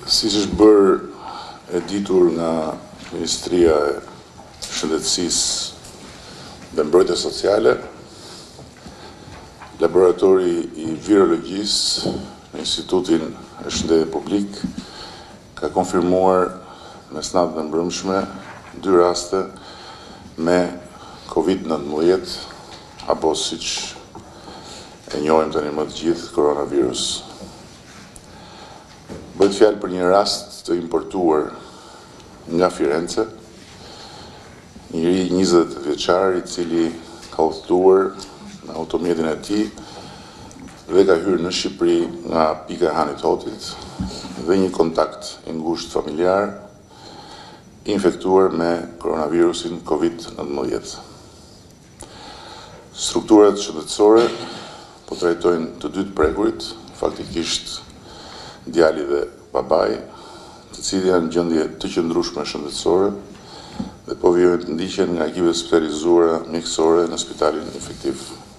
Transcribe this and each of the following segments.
Si është bërë e ditur nga Ministria e Shëndetësisë dhe Mbrojtjes Sociale, Laboratori i Virologjisë në Institutin e Shëndetit Publik ka konfirmuar mesnatën e mbrëmshme 2 raste me COVID-19, apo siç e njohim tani më të gjithë, koronavirus. Bëhet fjalë për një rast të importuar nga Firenze, një njeri 20 vjeçar i cili ka udhëtuar në automjetin e tij dhe ka hyrë në Shqipëri nga pika e Hanit Hotit dhe një kontakt i ngushtë familjar infektuar me koronavirusin COVID-19. Strukturat shëndetësore po trajtojnë të dy të prekurit, faktikisht djali dhe babai, të cilët janë në gjendje të qëndrueshme shëndetësore dhe po vijnë të ndiqen nga ekipet specializuara mjekësore në spitalin infektiv.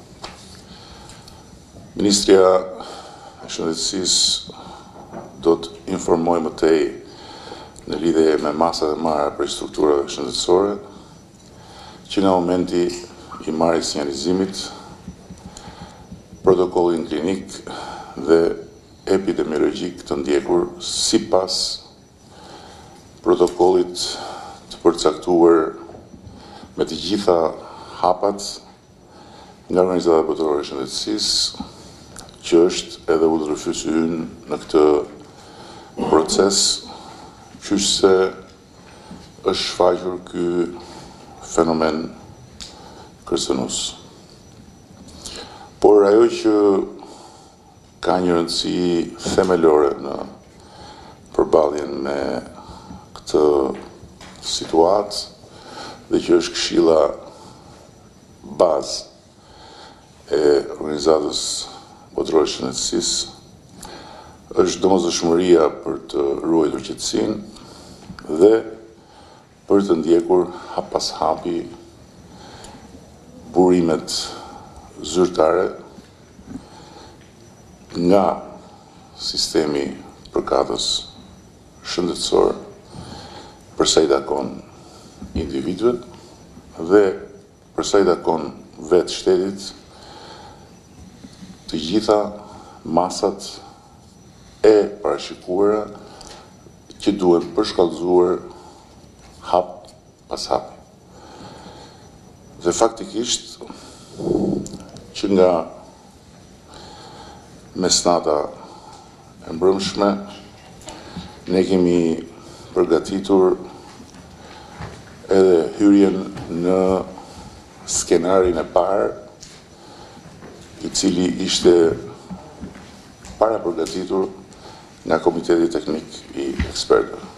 Ministria e Shëndetësisë do të informojë më tej në lidhje me masat e marra për strukturave shëndetësore, që nga momenti i marrjes sinjalizimit, protokollin klinik dhe epidemiologjik të ndjekur sipas protokollit të përcaktuar me të gjitha hapat nga Organizata Botërore e Shëndetësisë, që është edhe udhëheqësi ynë në këtë proces, qysh se është shfaqur ky fenomen kërcënues. Por ajo që ka një rëndësi themelore në përballjen me këtë situatë dhe që është këshilla bazë e Organizatës Botërore të Shëndetësisë, është domosdoshmëria për të ruajtur qetësinë dhe për të ndjekur hap pas hapi burimet zyrtare nga sistemi përkatës shëndetësor përsa i takon individëve dhe përsa i takon vetë shtetit, të gjitha masat e parashikuara që duhen përshkallëzuar hap pas hapi. Dhe faktikisht që nga mesnata e mbrëmshme ne kemi përgatitur edhe hyrjen në skenarin e parë, i cili ishte para përgatitur nga Komiteti Teknik i Ekspertëve.